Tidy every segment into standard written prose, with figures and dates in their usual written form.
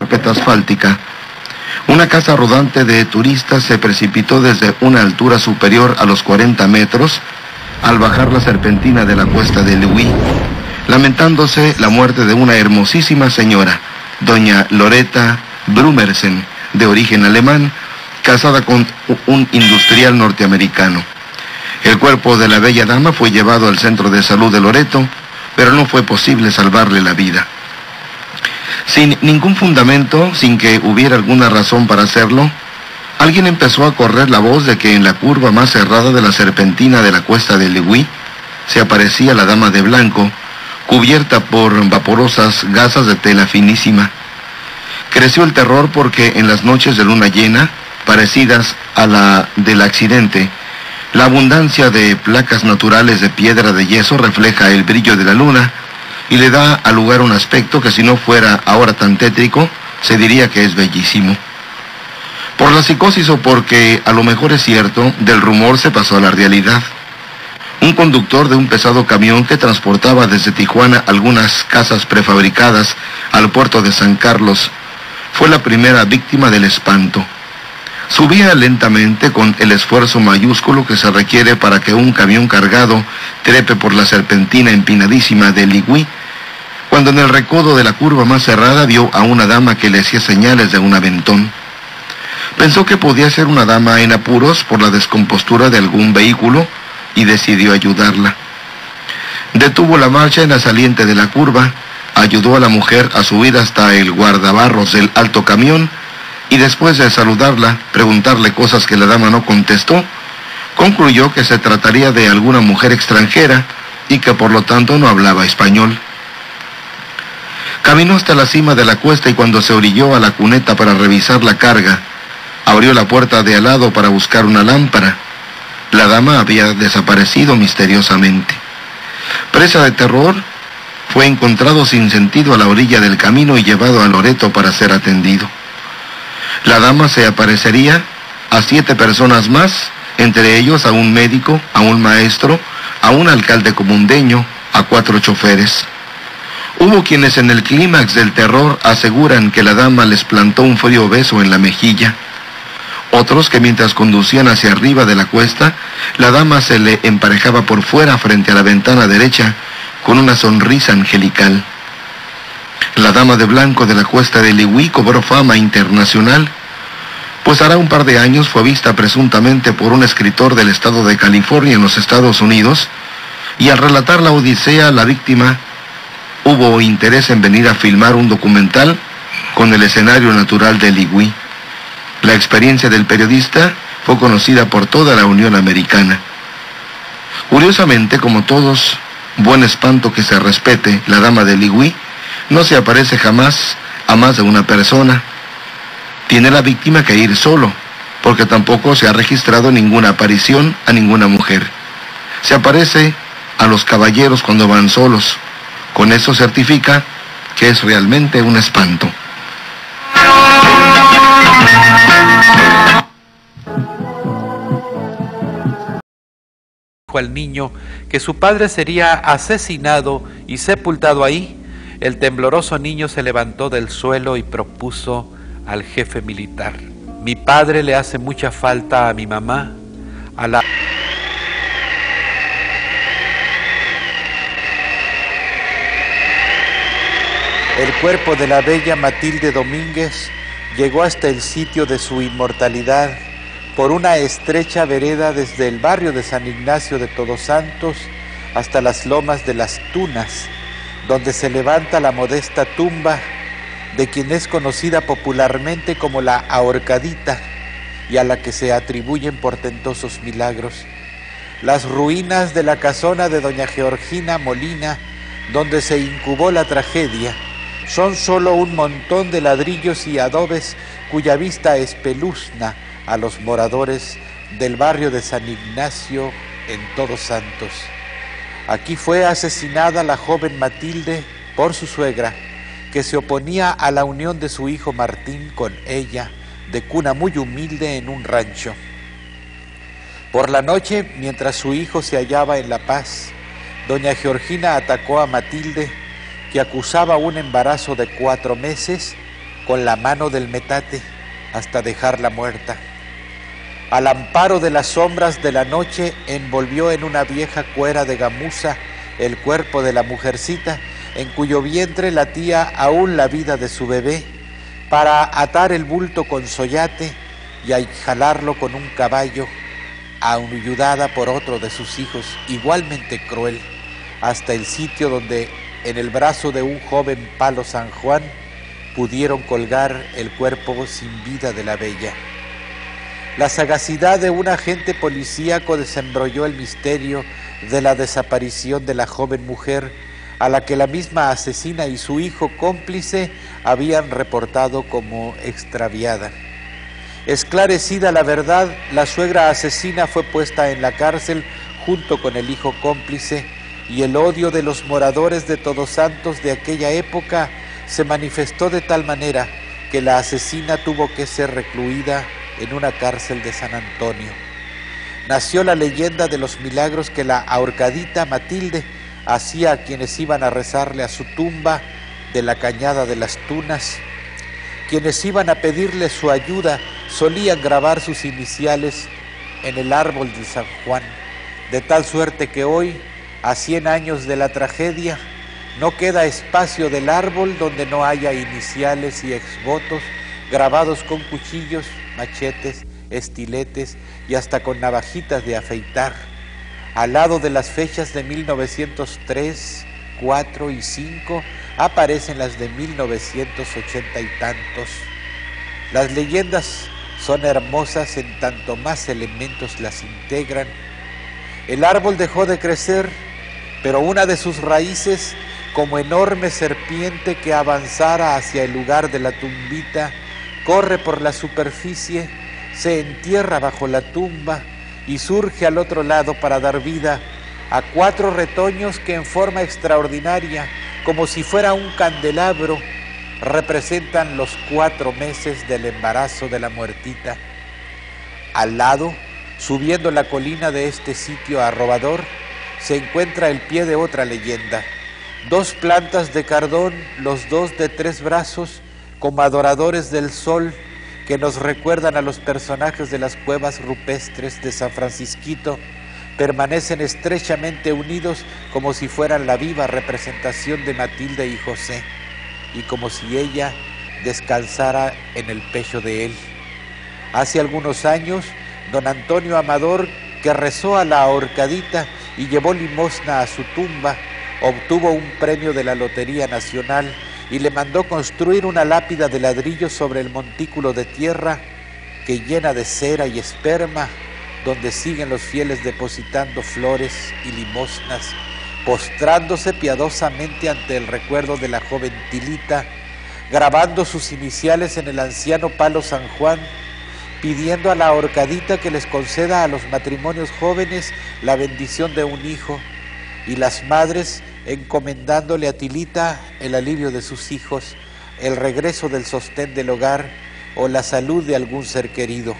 carpeta asfáltica. Una casa rodante de turistas se precipitó desde una altura superior a los 40 metros al bajar la serpentina de la cuesta de Lewy, lamentándose la muerte de una hermosísima señora, doña Loretta Brumersen, de origen alemán, casada con un industrial norteamericano. El cuerpo de la bella dama fue llevado al centro de salud de Loreto, pero no fue posible salvarle la vida. Sin ningún fundamento, sin que hubiera alguna razón para hacerlo, alguien empezó a correr la voz de que en la curva más cerrada de la serpentina de la cuesta de Lewy se aparecía la dama de blanco, cubierta por vaporosas gasas de tela finísima. Creció el terror porque en las noches de luna llena, parecidas a la del accidente, la abundancia de placas naturales de piedra de yeso refleja el brillo de la luna y le da al lugar un aspecto que, si no fuera ahora tan tétrico, se diría que es bellísimo. Por la psicosis o porque a lo mejor es cierto, del rumor se pasó a la realidad. Un conductor de un pesado camión que transportaba desde Tijuana algunas casas prefabricadas al puerto de San Carlos fue la primera víctima del espanto. Subía lentamente con el esfuerzo mayúsculo que se requiere para que un camión cargado trepe por la serpentina empinadísima de Lewy, cuando en el recodo de la curva más cerrada vio a una dama que le hacía señales de un aventón. Pensó que podía ser una dama en apuros por la descompostura de algún vehículo y decidió ayudarla. Detuvo la marcha en la saliente de la curva, ayudó a la mujer a subir hasta el guardabarros del alto camión y después de saludarla, preguntarle cosas que la dama no contestó, concluyó que se trataría de alguna mujer extranjera y que por lo tanto no hablaba español. Caminó hasta la cima de la cuesta y cuando se orilló a la cuneta para revisar la carga, abrió la puerta de al lado para buscar una lámpara. La dama había desaparecido misteriosamente. Presa de terror, fue encontrado sin sentido a la orilla del camino y llevado a Loreto para ser atendido. La dama se aparecería a 7 personas más, entre ellos a un médico, a un maestro, a un alcalde comundeño, a 4 choferes. Hubo quienes en el clímax del terror aseguran que la dama les plantó un frío beso en la mejilla. Otros que mientras conducían hacia arriba de la cuesta, la dama se le emparejaba por fuera frente a la ventana derecha con una sonrisa angelical. La dama de blanco de la cuesta de Lewy cobró fama internacional, pues hará un par de años fue vista presuntamente por un escritor del estado de California en los Estados Unidos, y al relatar la odisea, la víctima hubo interés en venir a filmar un documental con el escenario natural de Lewy. La experiencia del periodista fue conocida por toda la Unión Americana. Curiosamente, como todos, buen espanto que se respete, la dama de Lewy no se aparece jamás a más de una persona. Tiene la víctima que ir solo, porque tampoco se ha registrado ninguna aparición a ninguna mujer. Se aparece a los caballeros cuando van solos. Con eso certifica que es realmente un espanto. Al niño que su padre sería asesinado y sepultado ahí, el tembloroso niño se levantó del suelo y propuso al jefe militar: mi padre le hace mucha falta a mi mamá, a la... El cuerpo de la bella Matilde Domínguez llegó hasta el sitio de su inmortalidad por una estrecha vereda desde el barrio de San Ignacio de Todos Santos hasta las lomas de las Tunas, donde se levanta la modesta tumba de quien es conocida popularmente como la Ahorcadita y a la que se atribuyen portentosos milagros. Las ruinas de la casona de doña Georgina Molina, donde se incubó la tragedia, son solo un montón de ladrillos y adobes cuya vista espeluzna a los moradores del barrio de San Ignacio en Todos Santos. Aquí fue asesinada la joven Matilde por su suegra, que se oponía a la unión de su hijo Martín con ella, de cuna muy humilde en un rancho. Por la noche, mientras su hijo se hallaba en La Paz, doña Georgina atacó a Matilde, que acusaba un embarazo de 4 meses, con la mano del metate hasta dejarla muerta. Al amparo de las sombras de la noche, envolvió en una vieja cuera de gamuza el cuerpo de la mujercita, en cuyo vientre latía aún la vida de su bebé, para atar el bulto con soyate y jalarlo con un caballo, ayudada por otro de sus hijos, igualmente cruel, hasta el sitio donde, en el brazo de un joven palo San Juan, pudieron colgar el cuerpo sin vida de la bella. La sagacidad de un agente policíaco desembrolló el misterio de la desaparición de la joven mujer, a la que la misma asesina y su hijo cómplice habían reportado como extraviada. Esclarecida la verdad, la suegra asesina fue puesta en la cárcel junto con el hijo cómplice, y el odio de los moradores de Todos Santos de aquella época se manifestó de tal manera que la asesina tuvo que ser recluida en una cárcel de San Antonio. Nació la leyenda de los milagros que la ahorcadita Matilde hacía a quienes iban a rezarle a su tumba de la Cañada de las Tunas. Quienes iban a pedirle su ayuda solían grabar sus iniciales en el árbol de San Juan, de tal suerte que hoy, a 100 años de la tragedia, no queda espacio del árbol donde no haya iniciales y exvotos grabados con cuchillos, machetes, estiletes y hasta con navajitas de afeitar. Al lado de las fechas de 1903, 4 y 5 aparecen las de 1980 y tantos. Las leyendas son hermosas en tanto más elementos las integran. El árbol dejó de crecer, pero una de sus raíces, como enorme serpiente que avanzara hacia el lugar de la tumbita, corre por la superficie, se entierra bajo la tumba y surge al otro lado para dar vida a 4 retoños que en forma extraordinaria, como si fuera un candelabro, representan los 4 meses del embarazo de la muertita. Al lado, subiendo la colina de este sitio arrobador, se encuentra el pie de otra leyenda. 2 plantas de cardón, los 2 de 3 brazos, como adoradores del sol, que nos recuerdan a los personajes de las cuevas rupestres de San Francisquito, permanecen estrechamente unidos como si fueran la viva representación de Matilde y José, y como si ella descansara en el pecho de él. Hace algunos años, don Antonio Amador, que rezó a la ahorcadita y llevó limosna a su tumba, obtuvo un premio de la Lotería Nacional y le mandó construir una lápida de ladrillo sobre el montículo de tierra que llena de cera y esperma, donde siguen los fieles depositando flores y limosnas, postrándose piadosamente ante el recuerdo de la joven Tilita, grabando sus iniciales en el anciano palo San Juan, pidiendo a la ahorcadita que les conceda a los matrimonios jóvenes la bendición de un hijo, y las madres encomendándole a Tilita el alivio de sus hijos, el regreso del sostén del hogar o la salud de algún ser querido.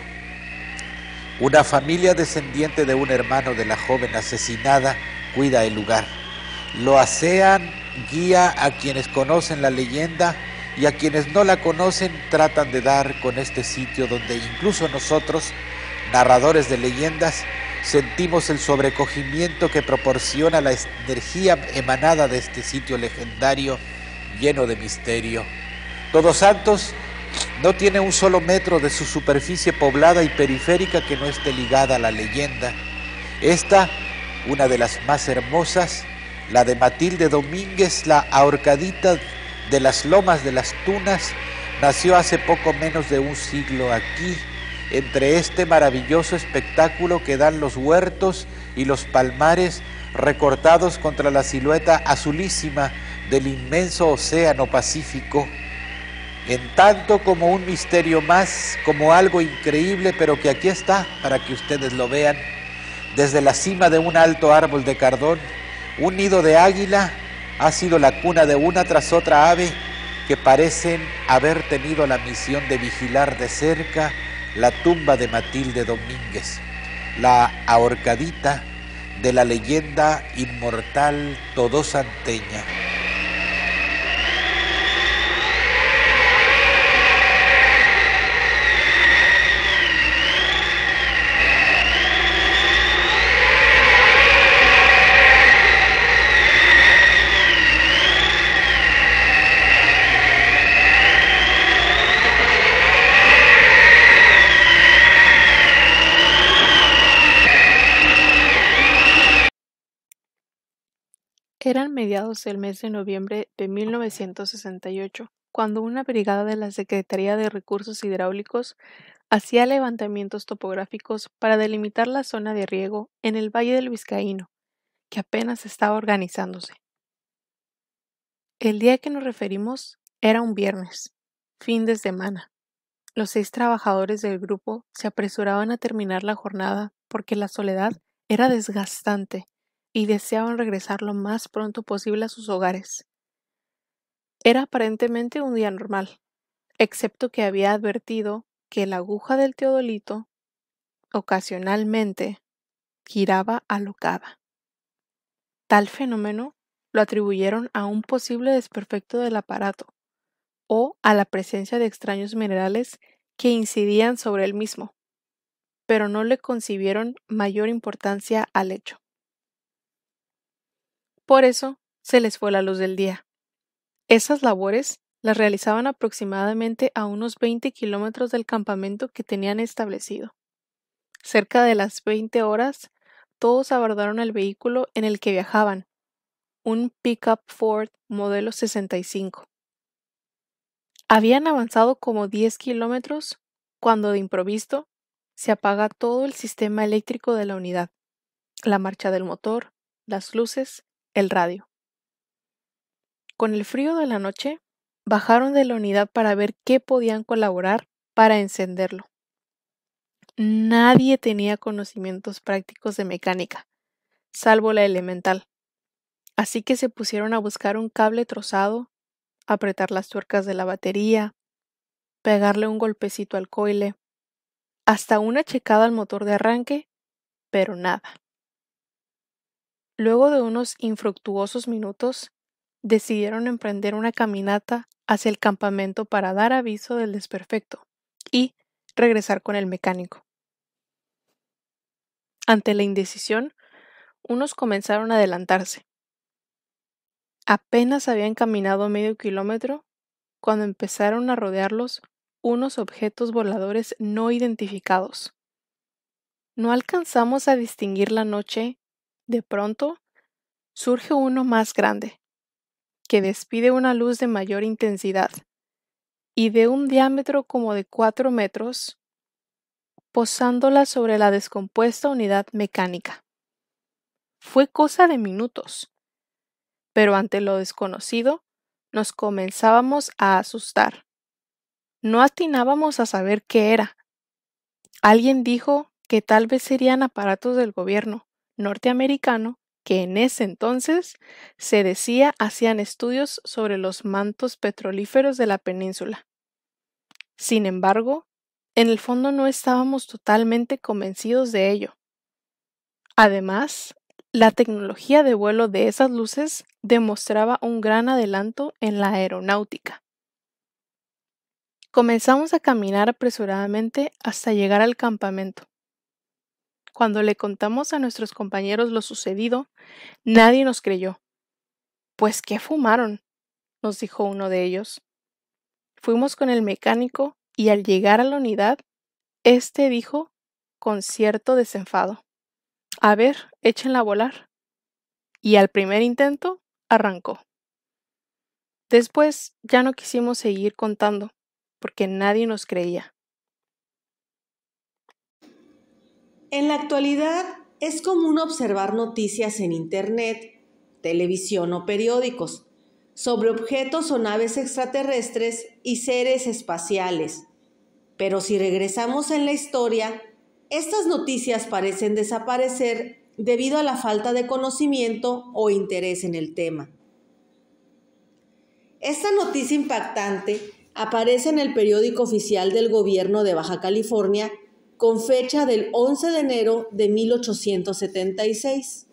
Una familia descendiente de un hermano de la joven asesinada cuida el lugar. Lo asean, guía a quienes conocen la leyenda, y a quienes no la conocen tratan de dar con este sitio donde incluso nosotros, narradores de leyendas, sentimos el sobrecogimiento que proporciona la energía emanada de este sitio legendario lleno de misterio. Todos Santos no tiene un solo metro de su superficie poblada y periférica que no esté ligada a la leyenda. Esta, una de las más hermosas, la de Matilde Domínguez, la ahorcadita de las Lomas de las Tunas, nació hace poco menos de un siglo aquí, entre este maravilloso espectáculo que dan los huertos y los palmares recortados contra la silueta azulísima del inmenso océano Pacífico, en tanto como un misterio más, como algo increíble, pero que aquí está para que ustedes lo vean. Desde la cima de un alto árbol de cardón, un nido de águila ha sido la cuna de una tras otra ave que parecen haber tenido la misión de vigilar de cerca la tumba de Matilde Domínguez, la ahorcadita de la leyenda inmortal todosanteña. Eran mediados del mes de noviembre de 1968, cuando una brigada de la Secretaría de Recursos Hidráulicos hacía levantamientos topográficos para delimitar la zona de riego en el Valle del Vizcaíno, que apenas estaba organizándose. El día que nos referimos era un viernes, fin de semana. Los 6 trabajadores del grupo se apresuraban a terminar la jornada porque la soledad era desgastante y deseaban regresar lo más pronto posible a sus hogares. Era aparentemente un día normal, excepto que había advertido que la aguja del teodolito ocasionalmente giraba alocada. Tal fenómeno lo atribuyeron a un posible desperfecto del aparato o a la presencia de extraños minerales que incidían sobre el mismo, pero no le concibieron mayor importancia al hecho. Por eso se les fue la luz del día. Esas labores las realizaban aproximadamente a unos 20 kilómetros del campamento que tenían establecido. Cerca de las 20 horas, todos abordaron el vehículo en el que viajaban, un pickup Ford modelo 65. Habían avanzado como 10 kilómetros cuando de improviso se apaga todo el sistema eléctrico de la unidad, la marcha del motor, las luces, el radio. Con el frío de la noche, bajaron de la unidad para ver qué podían colaborar para encenderlo. Nadie tenía conocimientos prácticos de mecánica, salvo la elemental, así que se pusieron a buscar un cable trozado, apretar las tuercas de la batería, pegarle un golpecito al coile, hasta una checada al motor de arranque, pero nada. Luego de unos infructuosos minutos, decidieron emprender una caminata hacia el campamento para dar aviso del desperfecto y regresar con el mecánico. Ante la indecisión, unos comenzaron a adelantarse. Apenas habían caminado medio kilómetro cuando empezaron a rodearlos unos objetos voladores no identificados. No alcanzamos a distinguir la noche. De pronto, surge uno más grande, que despide una luz de mayor intensidad y de un diámetro como de 4 metros, posándola sobre la descompuesta unidad mecánica. Fue cosa de minutos, pero ante lo desconocido nos comenzábamos a asustar. No atinábamos a saber qué era. Alguien dijo que tal vez serían aparatos del gobierno norteamericano que en ese entonces se decía hacían estudios sobre los mantos petrolíferos de la península. Sin embargo, en el fondo no estábamos totalmente convencidos de ello. Además, la tecnología de vuelo de esas luces demostraba un gran adelanto en la aeronáutica. Comenzamos a caminar apresuradamente hasta llegar al campamento. Cuando le contamos a nuestros compañeros lo sucedido, nadie nos creyó. «Pues, ¿qué fumaron?», nos dijo uno de ellos. Fuimos con el mecánico y al llegar a la unidad, éste dijo con cierto desenfado: «A ver, échenla a volar». Y al primer intento, arrancó. Después ya no quisimos seguir contando, porque nadie nos creía. En la actualidad es común observar noticias en Internet, televisión o periódicos sobre objetos o naves extraterrestres y seres espaciales. Pero si regresamos en la historia, estas noticias parecen desaparecer debido a la falta de conocimiento o interés en el tema. Esta noticia impactante aparece en el periódico oficial del gobierno de Baja California con fecha del 11 de enero de 1876.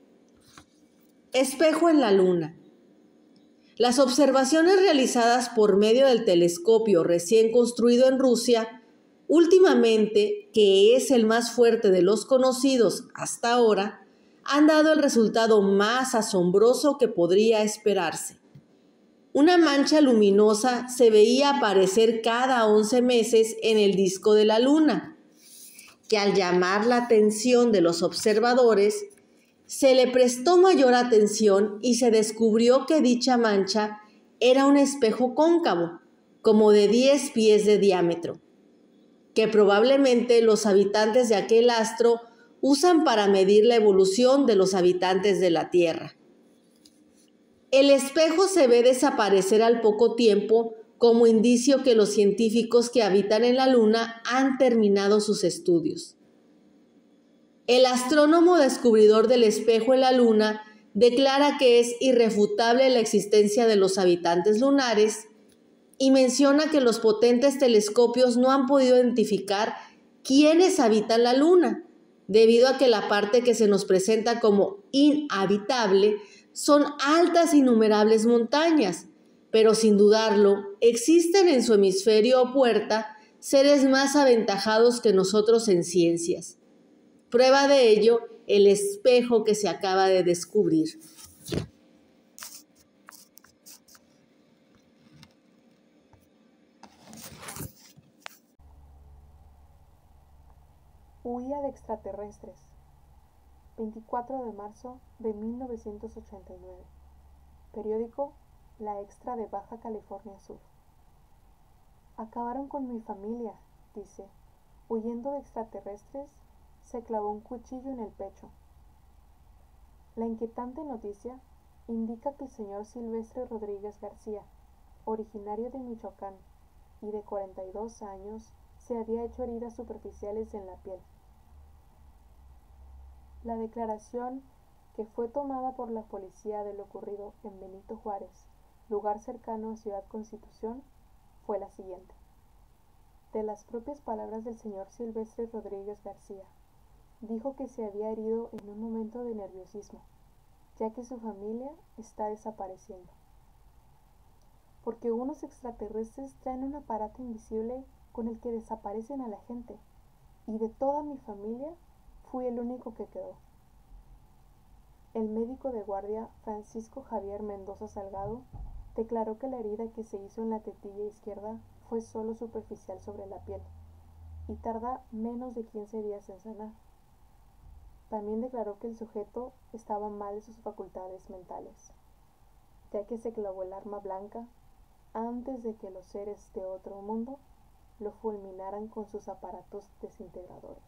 Espejo en la Luna. Las observaciones realizadas por medio del telescopio recién construido en Rusia, últimamente, que es el más fuerte de los conocidos hasta ahora, han dado el resultado más asombroso que podría esperarse. Una mancha luminosa se veía aparecer cada 11 meses en el disco de la Luna, que al llamar la atención de los observadores, Se le prestó mayor atención y se descubrió que dicha mancha era un espejo cóncavo, como de 10 pies de diámetro, que probablemente los habitantes de aquel astro usan para medir la evolución de los habitantes de la Tierra. El espejo se ve desaparecer al poco tiempo como indicio que los científicos que habitan en la Luna han terminado sus estudios. El astrónomo descubridor del espejo en la Luna declara que es irrefutable la existencia de los habitantes lunares y menciona que los potentes telescopios no han podido identificar quiénes habitan la Luna, debido a que la parte que se nos presenta como inhabitable son altas e innumerables montañas, pero sin dudarlo, existen en su hemisferio o puerta seres más aventajados que nosotros en ciencias. Prueba de ello, el espejo que se acaba de descubrir. Huía de extraterrestres. 24 de marzo de 1989. Periódico La Extra de Baja California Sur. Acabaron con mi familia, dice. Huyendo de extraterrestres, se clavó un cuchillo en el pecho. La inquietante noticia indica que el señor Silvestre Rodríguez García, originario de Michoacán y de 42 años, se había hecho heridas superficiales en la piel. La declaración, que fue tomada por la policía de lo ocurrido en Benito Juárez, lugar cercano a Ciudad Constitución, fue la siguiente. De las propias palabras del señor Silvestre Rodríguez García, dijo que se había herido en un momento de nerviosismo, ya que su familia está desapareciendo. Porque unos extraterrestres traen un aparato invisible con el que desaparecen a la gente, y de toda mi familia fui el único que quedó. El médico de guardia Francisco Javier Mendoza Salgado declaró que la herida que se hizo en la tetilla izquierda fue solo superficial sobre la piel y tarda menos de 15 días en sanar. También declaró que el sujeto estaba mal de sus facultades mentales, ya que se clavó el arma blanca antes de que los seres de otro mundo lo fulminaran con sus aparatos desintegradores.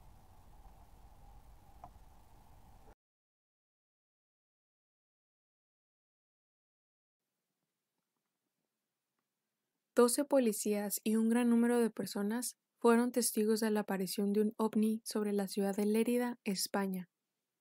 Doce policías y un gran número de personas fueron testigos de la aparición de un ovni sobre la ciudad de Lérida, España.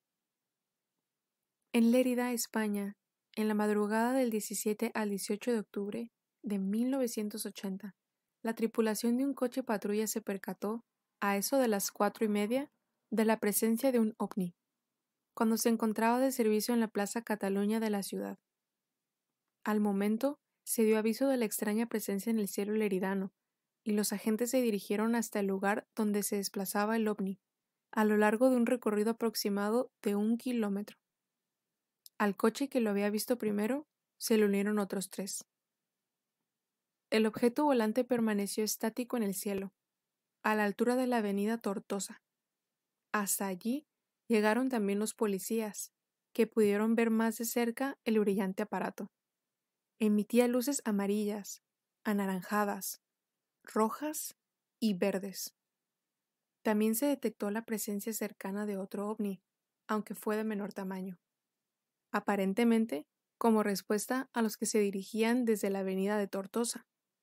En Lérida, España, en la madrugada del 17 al 18 de octubre de 1980, la tripulación de un coche patrulla se percató, a eso de las 4:30, de la presencia de un ovni, cuando se encontraba de servicio en la Plaza Cataluña de la ciudad. Al momento, se dio aviso de la extraña presencia en el cielo leridano, y los agentes se dirigieron hasta el lugar donde se desplazaba el ovni, a lo largo de un recorrido aproximado de 1 kilómetro. Al coche que lo había visto primero, se le unieron otros 3. El objeto volante permaneció estático en el cielo, a la altura de la avenida Tortosa. Hasta allí llegaron también los policías, que pudieron ver más de cerca el brillante aparato. Emitía luces amarillas, anaranjadas, rojas y verdes. También se detectó la presencia cercana de otro ovni, aunque fue de menor tamaño, aparentemente como respuesta a los que se dirigían desde la avenida de Tortosa.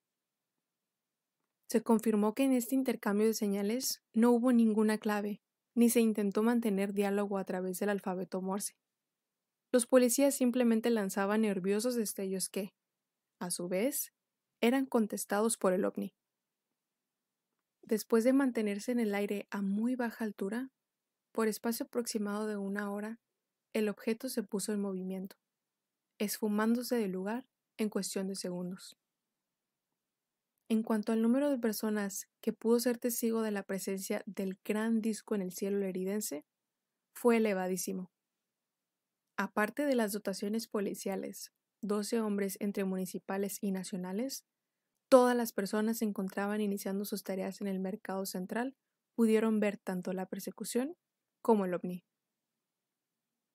Se confirmó que en este intercambio de señales no hubo ninguna clave, ni se intentó mantener diálogo a través del alfabeto Morse. Los policías simplemente lanzaban nerviosos destellos que, a su vez, eran contestados por el ovni. Después de mantenerse en el aire a muy baja altura, por espacio aproximado de 1 hora, el objeto se puso en movimiento, esfumándose del lugar en cuestión de segundos. En cuanto al número de personas que pudo ser testigo de la presencia del gran disco en el cielo leridense, fue elevadísimo. Aparte de las dotaciones policiales, 12 hombres entre municipales y nacionales, todas las personas se encontraban iniciando sus tareas en el mercado central, pudieron ver tanto la persecución como el ovni.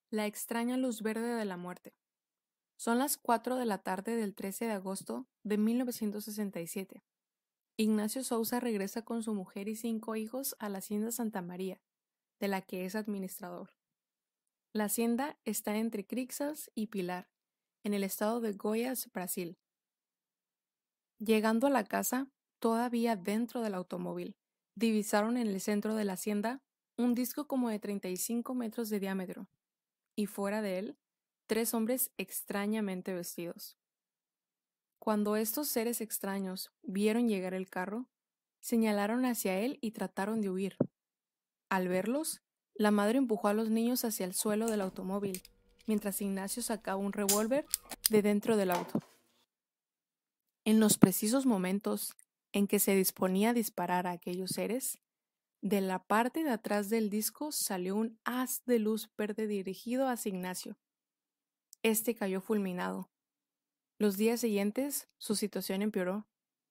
La extraña luz verde de la muerte. Son las 4 de la tarde del 13 de agosto de 1967. Ignacio Sousa regresa con su mujer y 5 hijos a la Hacienda Santa María, de la que es administrador. La hacienda está entre Crixás y Pilar, en el estado de Goiás, Brasil. Llegando a la casa, todavía dentro del automóvil, divisaron en el centro de la hacienda un disco como de 35 metros de diámetro, y fuera de él, 3 hombres extrañamente vestidos. Cuando estos seres extraños vieron llegar el carro, señalaron hacia él y trataron de huir. Al verlos, la madre empujó a los niños hacia el suelo del automóvil, mientras Ignacio sacaba un revólver de dentro del auto. En los precisos momentos en que se disponía a disparar a aquellos seres, de la parte de atrás del disco salió un haz de luz verde dirigido hacia Ignacio. Este cayó fulminado. Los días siguientes, su situación empeoró.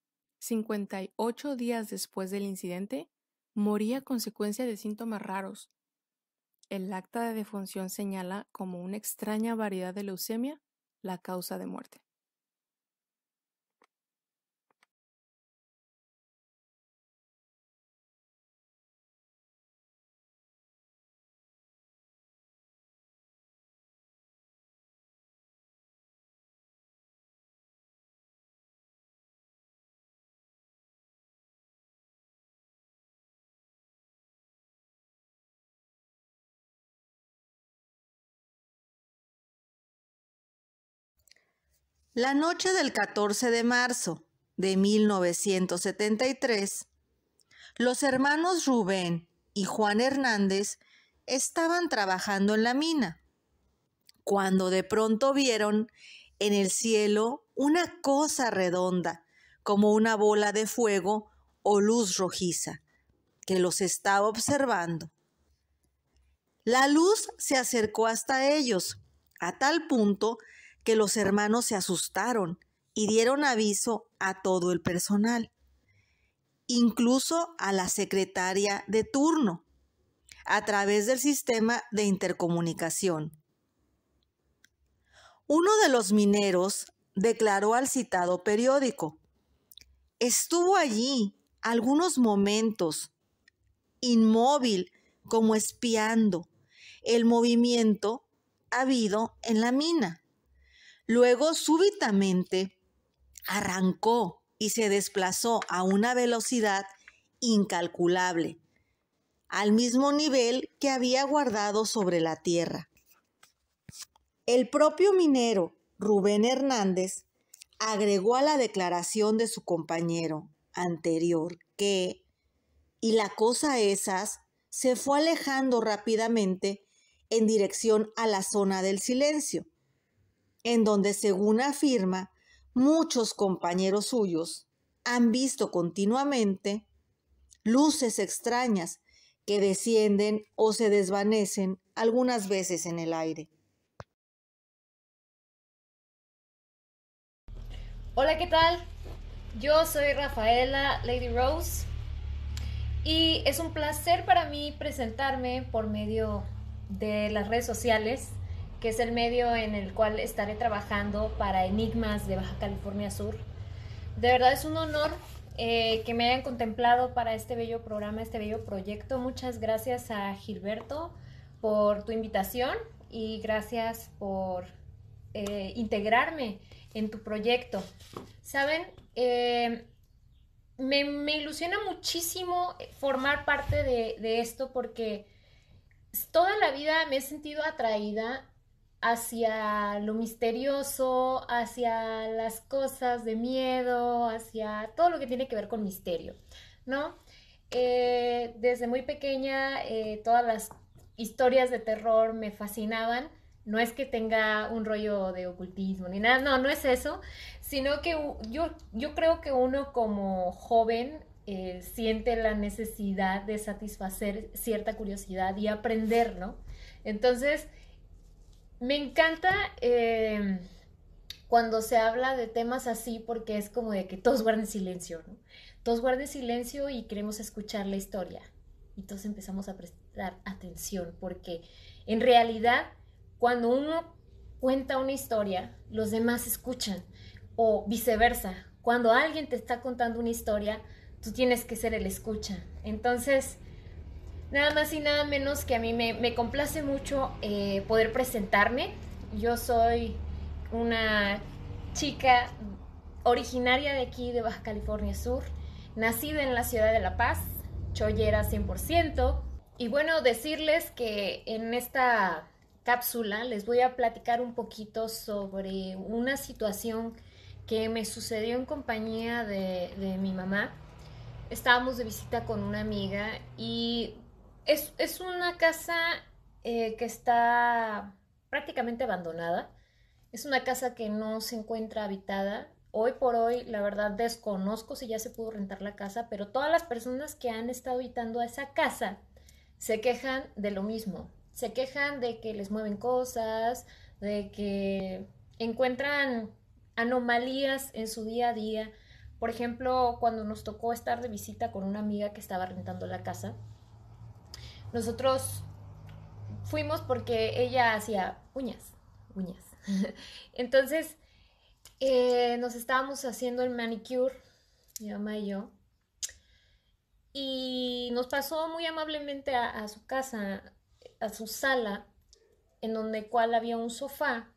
58 días después del incidente, moría a consecuencia de síntomas raros. El acta de defunción señala como una extraña variedad de leucemia la causa de muerte. La noche del 14 de marzo de 1973, los hermanos Rubén y Juan Hernández estaban trabajando en la mina, cuando de pronto vieron en el cielo una cosa redonda, como una bola de fuego o luz rojiza, que los estaba observando. La luz se acercó hasta ellos, a tal punto que los hermanos se asustaron y dieron aviso a todo el personal, incluso a la secretaria de turno, a través del sistema de intercomunicación. Uno de los mineros declaró al citado periódico: estuvo allí algunos momentos, inmóvil, como espiando el movimiento habido en la mina. Luego súbitamente arrancó y se desplazó a una velocidad incalculable, al mismo nivel que había guardado sobre la tierra. El propio minero Rubén Hernández agregó a la declaración de su compañero anterior que, y la cosa esas, se fue alejando rápidamente en dirección a la zona del silencio, en donde, según afirma, muchos compañeros suyos han visto continuamente luces extrañas que descienden o se desvanecen algunas veces en el aire. Hola, ¿qué tal? Yo soy Rafaela Lady Rose y es un placer para mí presentarme por medio de las redes sociales, que es el medio en el cual estaré trabajando para Enigmas de Baja California Sur. De verdad es un honor que me hayan contemplado para este bello programa, este bello proyecto. Muchas gracias a Gilberto por tu invitación y gracias por integrarme en tu proyecto. Saben, me ilusiona muchísimo formar parte de esto, porque toda la vida me he sentido atraída hacia lo misterioso, hacia las cosas de miedo, hacia todo lo que tiene que ver con misterio, ¿no? Desde muy pequeña, todas las historias de terror me fascinaban. No es que tenga un rollo de ocultismo ni nada, no es eso, sino que yo creo que uno como joven siente la necesidad de satisfacer cierta curiosidad y aprender, ¿no? Entonces, me encanta cuando se habla de temas así, porque es como de que todos guarden silencio, ¿no? Todos guarden silencio y queremos escuchar la historia. Y todos empezamos a prestar atención, porque en realidad cuando uno cuenta una historia, los demás escuchan, o viceversa. Cuando alguien te está contando una historia, tú tienes que ser el escucha. Entonces, nada más y nada menos que a mí me complace mucho poder presentarme. Yo soy una chica originaria de aquí, de Baja California Sur, nacida en la ciudad de La Paz, chollera 100%. Y bueno, decirles que en esta cápsula les voy a platicar un poquito sobre una situación que me sucedió en compañía de mi mamá. Estábamos de visita con una amiga y es una casa que está prácticamente abandonada. Es una casa que no se encuentra habitada. Hoy por hoy, la verdad, desconozco si ya se pudo rentar la casa, pero todas las personas que han estado habitando a esa casa se quejan de lo mismo. Se quejan de que les mueven cosas, de que encuentran anomalías en su día a día. Por ejemplo, cuando nos tocó estar de visita con una amiga que estaba rentando la casa, nosotros fuimos porque ella hacía uñas. Entonces, nos estábamos haciendo el manicure, mi mamá y yo, y nos pasó muy amablemente a su casa, a su sala, en donde cual había un sofá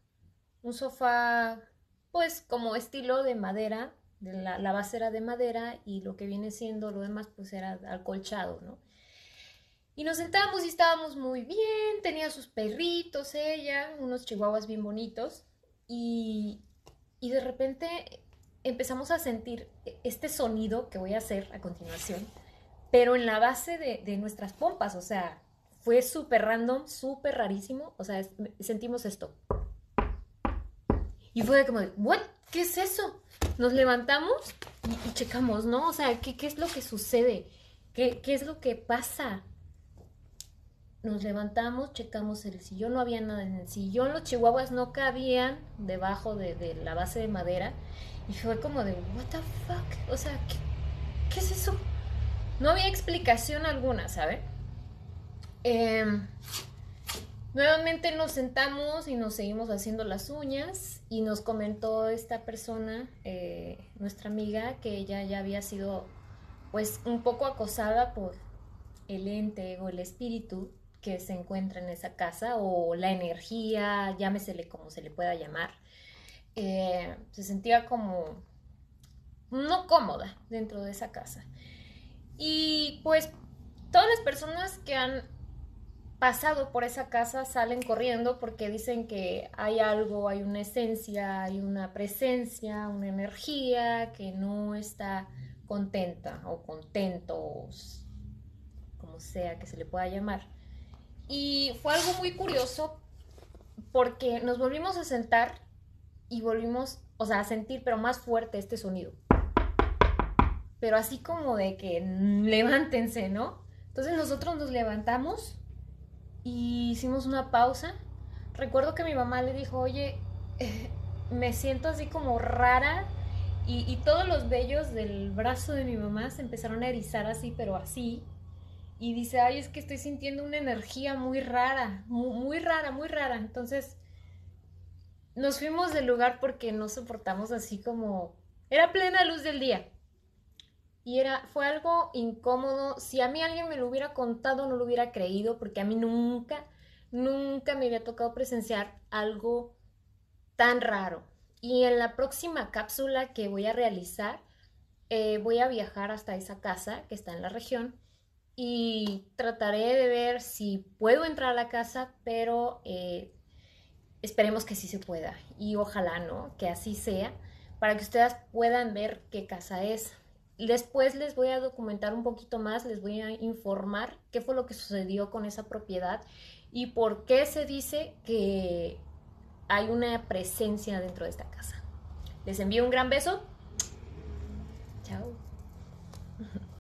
pues como estilo de madera, la base era de madera y lo que viene siendo lo demás pues era acolchado, ¿no? Y nos sentamos y estábamos muy bien, tenía sus perritos ella, unos chihuahuas bien bonitos, y de repente empezamos a sentir este sonido que voy a hacer a continuación, pero en la base de nuestras pompas, o sea, fue súper random, súper rarísimo, o sea, sentimos esto. Y fue como de, ¿what? ¿Qué es eso? Nos levantamos y checamos, ¿no? O sea, ¿qué es lo que sucede? ¿Qué es lo que pasa? Nos levantamos, checamos el sillón, no había nada en el sillón, los chihuahuas no cabían debajo de la base de madera. Y fue como de, what the fuck? O sea, ¿qué es eso? No había explicación alguna, ¿sabe? Nuevamente nos sentamos y nos seguimos haciendo las uñas y nos comentó esta persona, nuestra amiga, que ella ya había sido pues un poco acosada por el ente o el espíritu que se encuentra en esa casa, o la energía, llámesele como se le pueda llamar. Se sentía como no cómoda dentro de esa casa. Y pues todas las personas que han pasado por esa casa salen corriendo porque dicen que hay algo, hay una esencia, hay una presencia, una energía que no está contenta o contentos, como sea que se le pueda llamar. Y fue algo muy curioso porque nos volvimos a sentar y volvimos, o sea, a sentir, pero más fuerte este sonido. Pero así como de que levántense, ¿no? Entonces nosotros nos levantamos y hicimos una pausa. Recuerdo que mi mamá le dijo, oye, me siento así como rara, y todos los vellos del brazo de mi mamá se empezaron a erizar así, pero así. Y dice, ay, es que estoy sintiendo una energía muy rara, muy rara, muy rara. Entonces nos fuimos del lugar porque no soportamos así como... Era plena luz del día. Y fue algo incómodo. Si a mí alguien me lo hubiera contado, no lo hubiera creído, porque a mí nunca me había tocado presenciar algo tan raro. Y en la próxima cápsula que voy a realizar, voy a viajar hasta esa casa que está en la región y trataré de ver si puedo entrar a la casa, pero esperemos que sí se pueda y ojalá, ¿no? Que así sea, para que ustedes puedan ver qué casa es. Después les voy a documentar un poquito más, les voy a informar qué fue lo que sucedió con esa propiedad y por qué se dice que hay una presencia dentro de esta casa. Les envío un gran beso